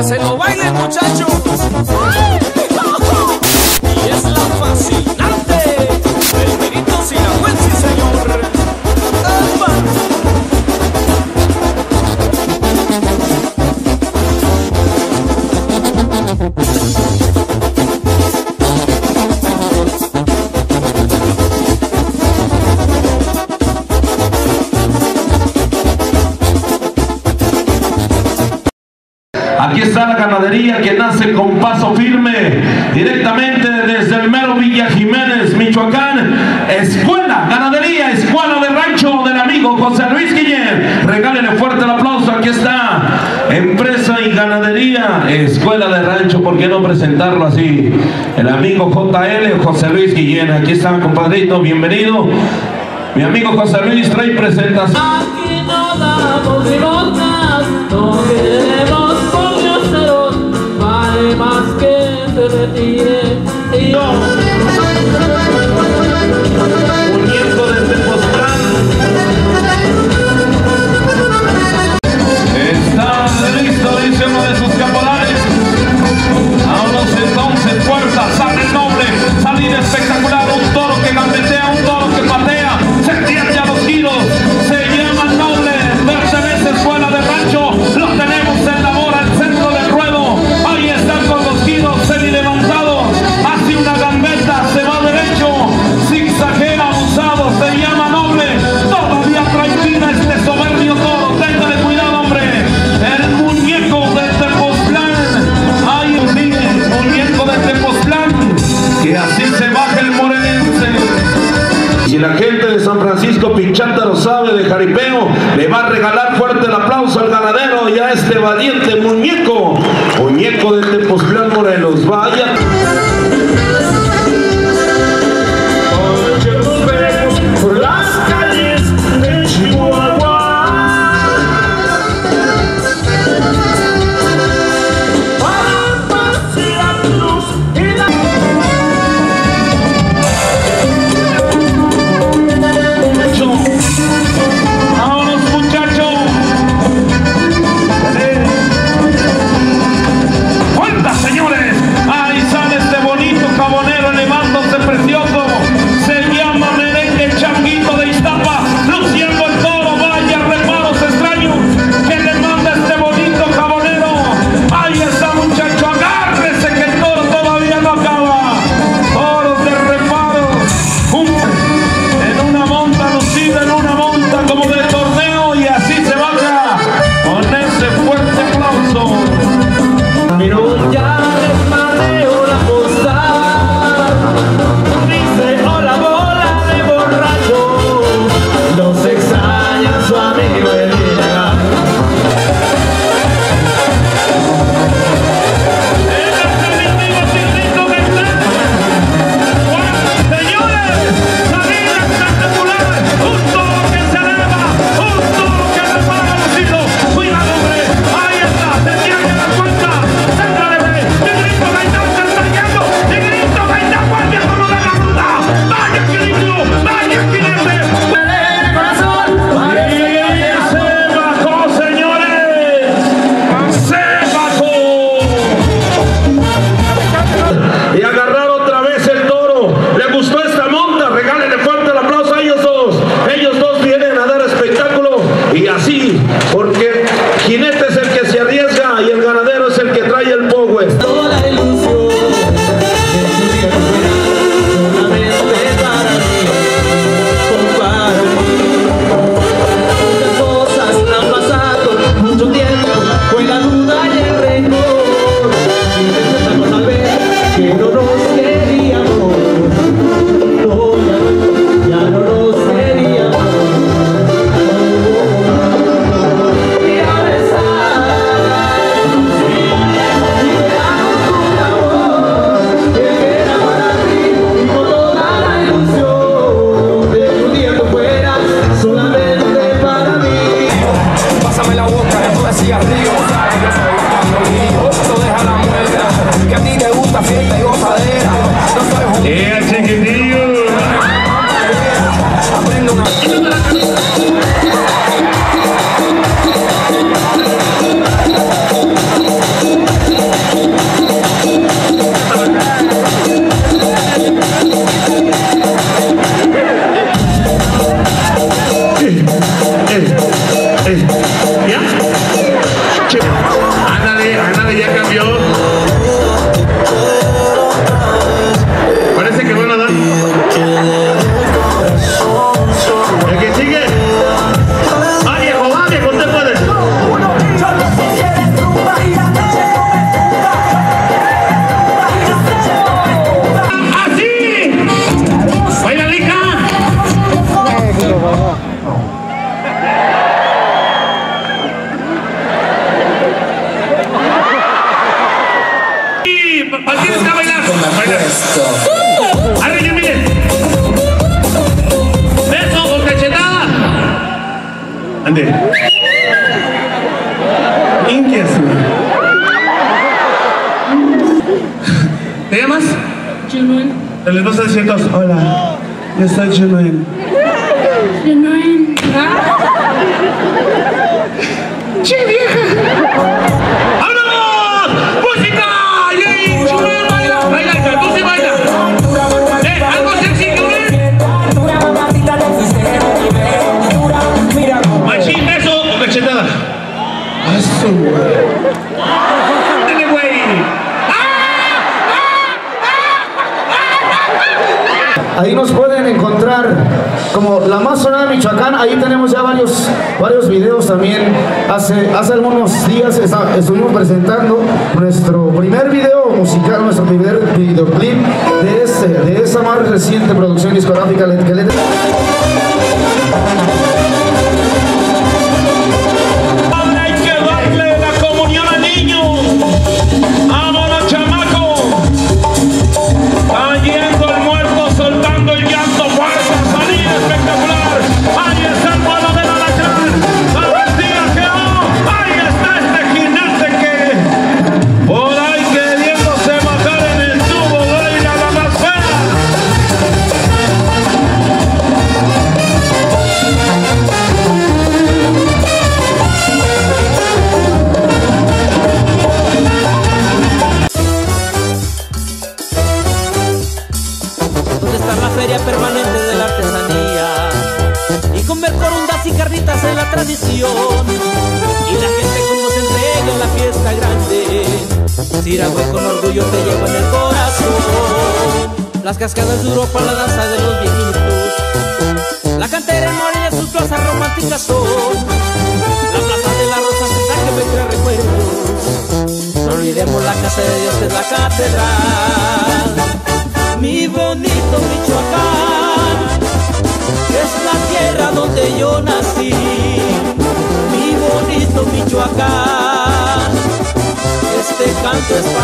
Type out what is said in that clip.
se lo bailen, muchachos. Y es la fascinante del Mirito Sinagüense, señor. Aquí está la ganadería que nace con paso firme, directamente desde el mero Villa Jiménez, Michoacán. Escuela, ganadería, escuela de rancho del amigo José Luis Guillén. Regálenle fuerte el aplauso. Aquí está, empresa y ganadería, escuela de rancho, ¿por qué no presentarlo así? El amigo JL, José Luis Guillén. Aquí está, compadrito, bienvenido. Mi amigo José Luis trae presentación. Aquí no damos ribotas, no queremos vale más que se retire y yo. Muñeco de Tepoztlán está listo, dice uno de sus caporales. Vámonos entonces, fuerza, sale el noble, salida espectacular, un toro que gambetea, un toro que patea, se pierde a los giros, se llama noble, pertenece a escuela de rancho, lo tenemos en la hora, al centro del ruedo. Ahí están con los giros semi-levantados, hace una gambeta, se va derecho, zigzaguea, abusado, se llama noble, todavía tranquila este soberbio toro, téngale cuidado, hombre, el muñeco de Tepoztlán, hay un muñeco de Tepoztlán, que así se baja el morenense. Si la gente de San Francisco Pinchata lo sabe de jaripeo, le va a regalar fuerte el aplauso al ganadero y a este valiente muñeco, muñeco de Tepoztlán, Morelos. Vaya. Por las calles de Chihuahua, Pampas y la Cruz y la... Vámonos, muchachos. ¡Cuenta, señores! Ahí sale este bonito jabonero elevándose precioso. Se llama Merengue Changuito de Iztapa, luciendo el toro. Vaya reparos extraños que le manda este bonito jabonero. Ahí está, muchacho, agárrese que el toro todavía no acaba. Toros de reparos, en una monta lucida, en una monta como de torneo, y así se baja con ese fuerte aplauso. Pero ya desmadreo la posada, dice hola bola de borracho, los extraña su amigo el Villegas. Señores, salida espectacular, un toro que se eleva, un toro que repara los hilos. Cuidado, hombre, ahí está, se tiene la cuenta, céntrale, Negrito Gaitán se está yendo, Negrito Gaitán, guardia como de la ruta, vaya equilibrio, vaya equilibrio. Y se bajó, señores, se bajó. Y agarrar otra vez el toro. ¿Le gustó esta monta? Regálenle fuerte el aplauso a ellos dos. Ellos dos vienen a dar espectáculo. Y así, porque jinete es el que se arriesga y el ganadero es el que trae el power. Toda la ilusión que tu día fuera solamente para mí, muchas cosas han pasado, mucho tiempo, fue la duda y el rencor, y pensamos al ver que no nos queríamos, no, ya no nos queríamos, y ahora está. Pásame la boca, después decía río. Yo soy Pablo, no deja la muerte. Que a ti te gusta fiesta y gozadera. No soy chiquitillo. aprende una... Ande. Inquias. ¿Te llamas? Junuen. Les vas a decir todos, hola, yo soy Junuen. Junuen. ¡Che, vieja! ¡Vámonos! ¡Música! ¡Y Junuen baila! ¡Baila, hija! ¡Tú sí baila! ¡Algo sexy, Junuen! ¿Machín, beso o cachetada? ¡Eso, güey! ¡Dale, güey! Ahí nos pueden encontrar como La Más Sonada de Michoacán. Ahí tenemos ya varios videos también. Hace algunos días estuvimos presentando nuestro primer video musical, nuestro primer videoclip de esa más reciente producción discográfica que le Hay que darle la comunión a niños. ¡Vámonos, chamaco! Cayendo el muerto, soltando el llanto, fuerza, salida espectacular. Ahí está el vuelo del alacrán. Sabes que no. Ahí está este jinete que por ahí queriéndose bajar en el tubo de la damasfera. ¿Dónde está la feria permanente de la artesanía? Y comer corundas y carnitas en la tradición. Y la gente como se entrega en la fiesta grande. Siragüe con orgullo te lleva en el corazón. Las cascadas de Europa, la danza de los viejitos. La cantera en Morelia, sus plazas románticas son. La plaza de la Rosa, esa que me trae recuerdos. No olvidemos la casa de Dios, que es la catedral. Mi bonito Michoacán, es la tierra donde yo nací. Mi bonito Michoacán, este canto es